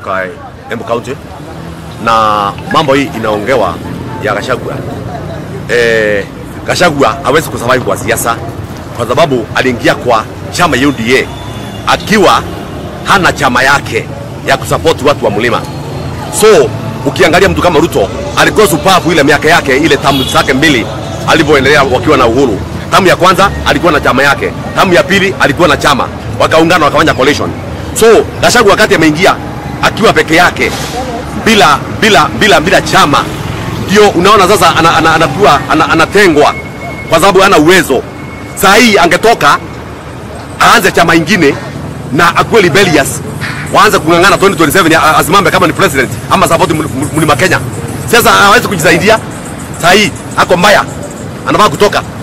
kutoka Embu County, na mambo hii inaongewa ya Gachagua. Gachagua hawezi kusurvive kwa siasa kwa sababu aliingia kwa chama ya UDA akiwa hana chama yake ya kusupport watu wa mlima. So ukiangalia mtu kama Ruto alikuwa supavu ile miaka yake ile tamu zake mbili alivyoendelea wakiwa na uhuru. Tamu ya kwanza alikuwa na chama yake, tamu ya pili alikuwa na chama, wakaungana wakafanya coalition. So Gachagua wakati ameingia akiwa peke yake bila chama, ndio unaona sasa anakuwa anatengwa kwa sababu hana uwezo. Saa hii angetoka aanze chama ingine na akuwe rebellious, waanze kungangana 2027 asimame kama ni president ama support mlima Kenya. Sasa hawezi kujisaidia. Saa hii ako mbaya, anafaa kutoka.